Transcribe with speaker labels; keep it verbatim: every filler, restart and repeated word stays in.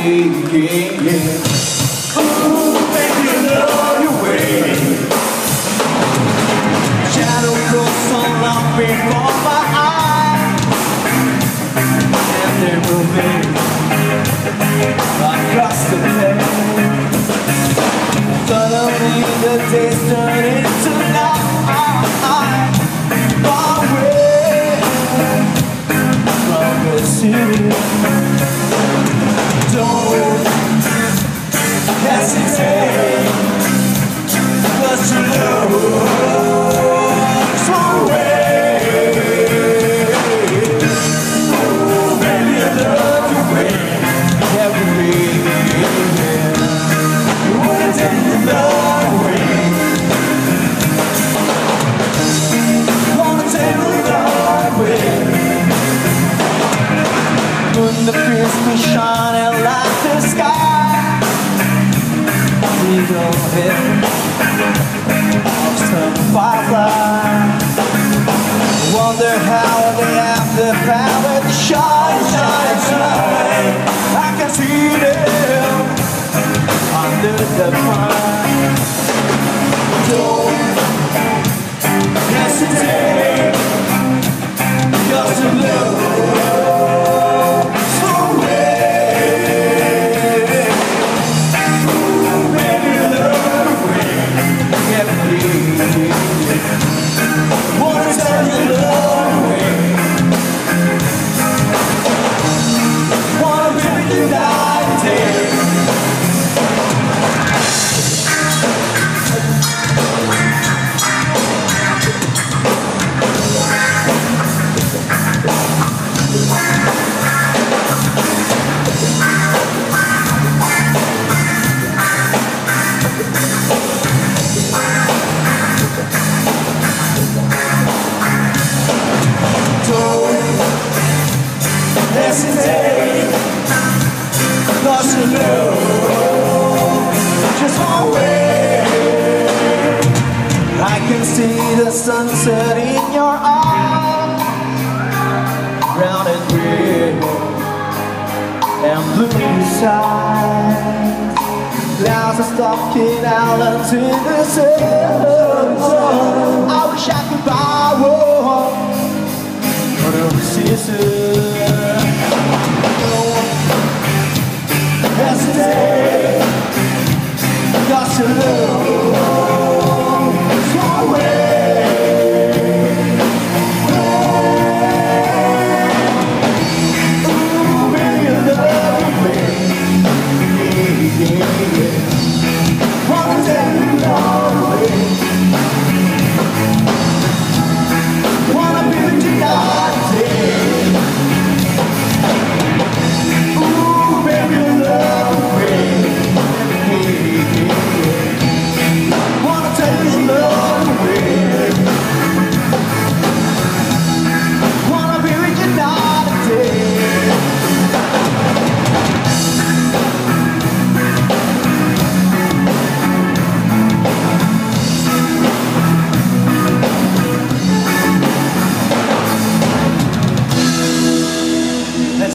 Speaker 1: yeah, yeah. Ooh, baby, I love your way. Shadow grows so long before my eyes, and they're moving across the place. Suddenly the days turn into night, far away from the city. Don't hesitate, 'cause you know it's far away. Oh, baby, I love your way. Every day, you wanna take the love away. Wanna take the love away. When the Christmas shining like the sky, we go ahead, I'll turn firefly. Wonder how they have the power to shine, shine, shine. I can see them under the pine. Don't hesitate, just to love. Hesitate, 'cause you know just one way. I can see the sunset in your eyes, brown and green and blue skies. Clouds are stalking islands in the sun. I wish I could buy one, but I'm season. Hesitate, 'cause you know